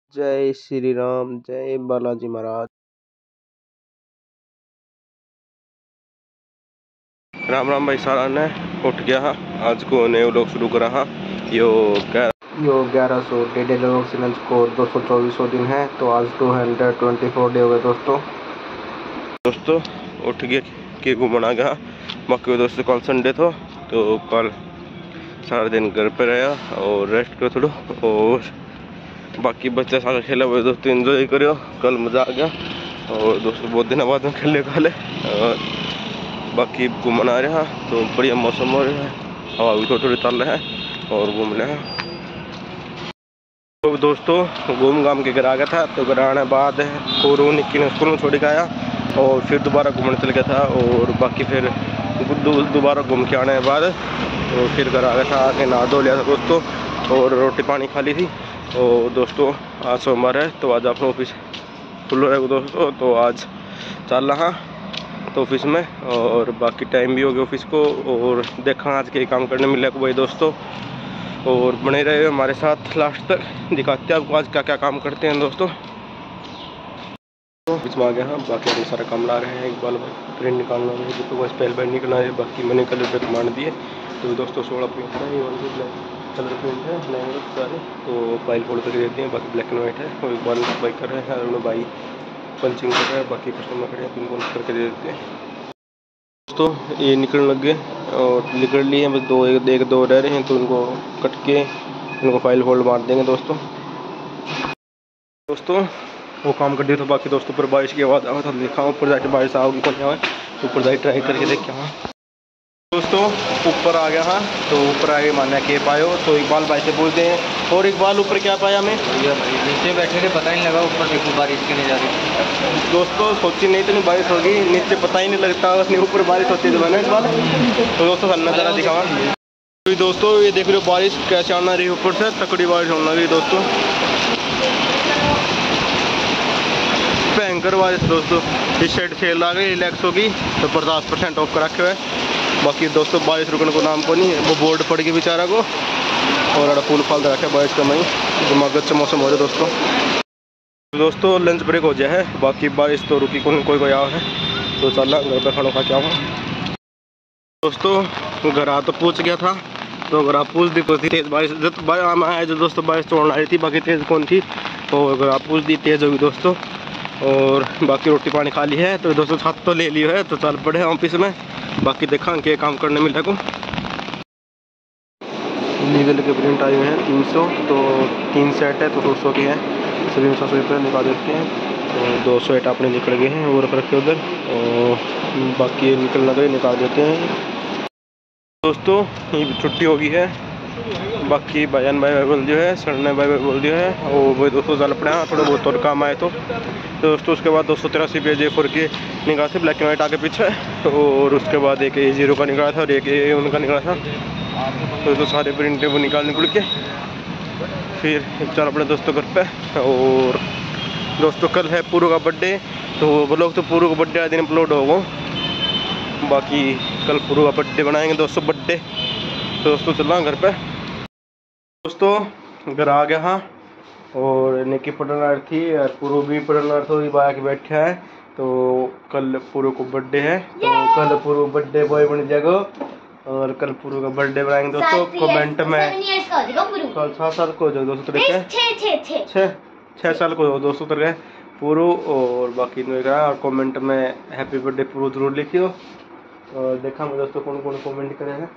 जय श्री राम, जय बालाजी महाराज। राम राम भाई। सारा ने उठ गया हाँ। आज को नए लोग शुरू करा हाँ। यो 1100 डेढ़ लंच को 224 दिन है, तो आज 224 डे हो गए दोस्तों उठ गए कि घूमने आ गया। बाकी दोस्तों कल संडे था, तो कल सारा दिन घर पे रहा और रेस्ट करो थोड़ा, और बाकी बच्चा सारा खेला हुआ दोस्तों एंजॉय करो। कल मज़ा आ गया और दोस्तों बहुत दिन बाद में खेले काले, और बाकी घूमना आ रहा तो बढ़िया मौसम हो रहा है, हवा भी थोड़ी थोड़ी चल रहा है और घूम रहे हैं। तो दोस्तों घूम घाम के घर आ गया था, तो घर आने बाद और निक्की ने स्कूल में छोड़ के आया और फिर दोबारा घूमने चल गया था, और बाकी फिर दोबारा घूम के आने के बाद तो फिर घर आ गया था। आके नहा धो लिया था दोस्तों और रोटी पानी खा ली थी। और दोस्तों आज सोमवार है, तो आज अपना ऑफिस खुल रहा है दोस्तों, तो आज चल रहा तो ऑफिस में, और बाकी टाइम भी हो गया ऑफिस को। और देखा आज के काम करने मिले को भाई दोस्तों, और बने रहे हमारे साथ लास्ट तक, दिखाते हैं आपको आज क्या क्या काम करते हैं दोस्तों। ऑफिस में आ गया हाँ। बाकी हम सारा काम ला रहे हैं, एक बार प्रिंट निकालना है, तो स्पेल बाइंड निकलना है। बाकी मैंने कलर पे कमांड दिए, तो दोस्तों 16 प्रिंट है, ये कलर प्रिंट है नए सारे, तो फाइल फोल्ड करके देते हैं। बाकी ब्लैक एंड वाइट है, और एक बार बाई कर रहे हैं, और बाई पंचिंग कर रहे हैं। बाकी कस्टमर खड़े हैं, तो इनको करके दे देते हैं दोस्तों। ये निकलने लग गए और निकल लिए, बस एक दो रह रहे हैं, तो उनको कट के इनको फाइल फोल्ड मार देंगे दोस्तों। वो काम कर दिया था। बाकी दोस्तों पर बारिश की आवाज़ आवा था, देखा ऊपर जाके बारिश आओगी कौन आए, ऊपर जाके ट्राई करके देख के हाँ दोस्तों ऊपर आ गया हाँ। तो ऊपर आगे माना के पायो, तो इकबाल भाई से बोलते हैं। और इकबाल ऊपर क्या पाया हमें? नीचे बैठे थे, पता नहीं लगा ऊपर देखो बारिश क्यों नहीं जा रही दोस्तों। सोची नहीं तो बारिश होगी, नीचे पता ही नहीं लगता, ऊपर बारिश होती है मैंने इकबाल। तो दोस्तों नज़ारा दिखावा दोस्तों, ये देख रहे हो बारिश कैसे आना रही, ऊपर से तकड़ी बारिश होने लगी दोस्तों, भयंकर बारिश दोस्तों। इस साइड सेल आ गई रिलैक्सो की, तो 50% ऑफ कर रखे हुए। बाकी दोस्तों बारिश रुकने को नाम को नहीं, वो बोर्ड पड़ गई बेचारा को, और फूल फाल रखे बारिश का मई दिमाग अच्छा मौसम हो जाए दोस्तों। लंच ब्रेक हो जाए है, बाकी बारिश तो रुकी कोई आया है, तो चल घर पर खाना खा के आऊँ दोस्तों। घर आ तो पूछ गया था, तो घर आप पूछ दी थी तेज़ बारिश आया जो दोस्तों, बारिश तोड़ना रही थी, बाकी तेज़ कौन थी, तो घर आप पूछ दी तेज़ होगी दोस्तों। और बाकी रोटी पानी खा ली है, तो दोस्तों छत तो ले लियो है, तो चल पड़े ऑफिस में। बाकी देखा के काम करने मिला को लीगल के प्रिंट आए हुए हैं 300, तो 3 सेट है, तो 200 के हैं, सभी में 100 रुपये निकाल देते हैं। तो 200 सेट अपने निकल गए हैं, वो रख रखे उधर, और बाकी निकल लगे निकाल देते हैं दोस्तों। ये छुट्टी हो गई है, बाकी भाईजान भाई बोल दिया है, सरने भाई बोल दिया है, और वही दोस्तों चल पड़े हैं थोड़ा बहुत और काम आए तो दोस्तों। उसके बाद 283 पेज A4 के निकाला थे, ब्लैक एंड वाइट आगे पीछे, और उसके बाद एक A0 का निकाला था और एक A1 का निकाला था, तो सारे प्रिंट वो निकाल के फिर चल पड़े दोस्तों घर पे। और दोस्तों कल है पूरू का बर्थडे, तो वो लोग तो पूरू का बर्थडे वाले दिन अपलोड होगा। बाकी कल पूरू का बर्थडे बनाएंगे दोस्तों, बर्थडे। तो दोस्तों चलना घर पे दोस्तों। घर आ गया हाँ, और निकी पढ़ना थी और पूरू भी पढ़ना तो बाया के बैठा है। तो कल पूरू को बर्थडे है, तो कल पूरू बर्थडे बॉय बन जाएगा, और कल पूरू का बर्थडे बनाएंगे दोस्तों। कमेंट में कल 7 साल को हो जाए दोस्तों, तरीके 6 साल को हो दोस्तों तरह पूरू। और बाकी और कमेंट में हैप्पी बर्थडे पूरू जरूर लिखियो, और देखा मैं दोस्तों कौन कौन कमेंट करेगा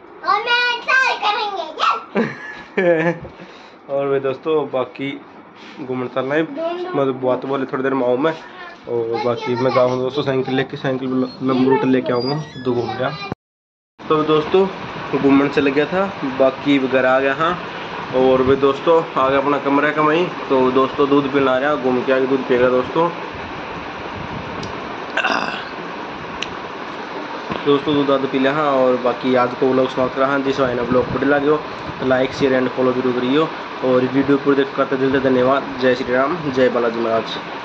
और वे दोस्तों बाकी घूमने चलना है, मतलब बात बोले थोड़ी देर में आऊँ मैं, और बाकी मैं जाऊँ दोस्तों साइकिल लंबी रूट लेके आऊँगा तो घूम गया। तो दोस्तों घूमने चल गया था, बाकी घर आ गया हाँ, और वे दोस्तों आ गया अपना कमरे का वहीं। तो दोस्तों दूध पिला रहा, घूम के आगे दूध पिएगा दोस्तों। दूध दाद पी लिया हाँ, और बाकी आज को व्लॉग समाप्त रहा। जिस भाई ने ब्लॉग बढ़िया लगे हो तो लाइक शेयर एंड फॉलो जरूर करियो, और वीडियो पूरी देख करते दिल से धन्यवाद। जय श्री राम, जय बालाजी महाराज।